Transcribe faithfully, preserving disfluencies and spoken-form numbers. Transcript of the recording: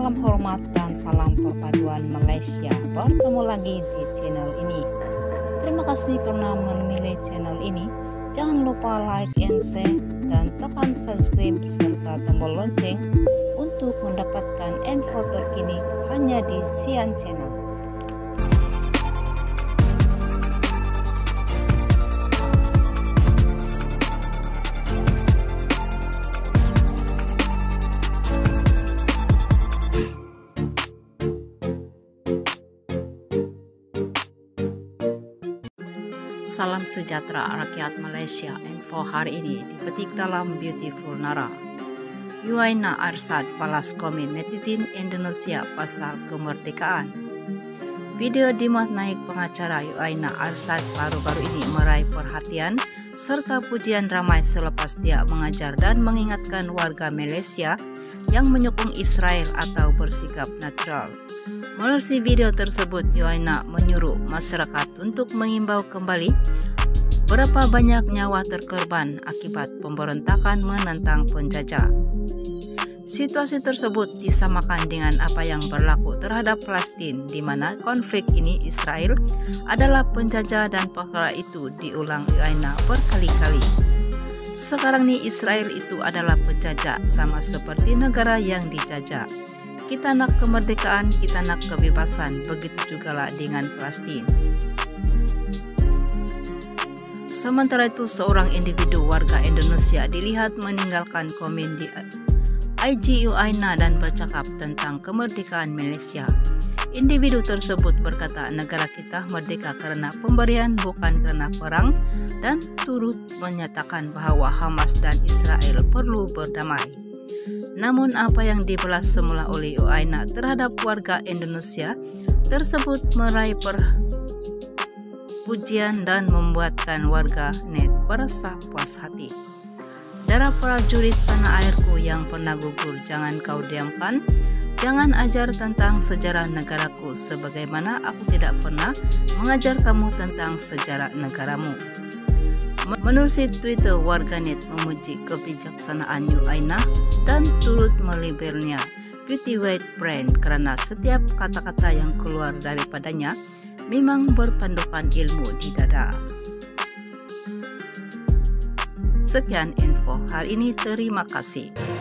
Salam hormat dan salam perpaduan Malaysia. Bertemu lagi di channel ini. Terima kasih karena memilih channel ini. Jangan lupa like and share dan tekan subscribe serta tombol lonceng untuk mendapatkan info terkini hanya di Sian Channel. Salam sejahtera rakyat Malaysia. Info hari ini dipetik dalam Beautiful Nara. Yuaina Arshad balas komen netizen Indonesia pasal kemerdekaan. Video dimuat naik pengacara Yuaina Arshad baru-baru ini meraih perhatian serta pujian ramai selepas dia mengajar dan mengingatkan warga Malaysia yang menyokong Israel atau bersikap netral. Melalui video tersebut, Yuaina menyuruh masyarakat untuk mengimbau kembali berapa banyak nyawa terkorban akibat pemberontakan menentang penjajah. Situasi tersebut disamakan dengan apa yang berlaku terhadap Palestin, di mana konflik ini Israel adalah penjajah dan perkara itu diulang Yuaina berkali-kali. Sekarang ini Israel itu adalah penjajah, sama seperti negara yang dijajah. Kita nak kemerdekaan, kita nak kebebasan, begitu jugalah dengan Palestin. Sementara itu, seorang individu warga Indonesia dilihat meninggalkan komen di I G Yuaina dan bercakap tentang kemerdekaan Malaysia. Individu tersebut berkata negara kita merdeka karena pemberian bukan karena perang, dan turut menyatakan bahwa Hamas dan Israel perlu berdamai. Namun apa yang dibalas semula oleh Yuaina terhadap warga Indonesia tersebut meraih pujian dan membuatkan warga net merasa puas hati. Darah prajurit tanah airku yang pernah gugur, jangan kau diamkan. Jangan ajar tentang sejarah negaraku sebagaimana aku tidak pernah mengajar kamu tentang sejarah negaramu. Menurut Twitter, warganet memuji kebijaksanaan Yuaina dan turut melibelnya Beauty White Brand karena setiap kata-kata yang keluar daripadanya memang berpandukan ilmu di dada. Sekian info hari ini, terima kasih.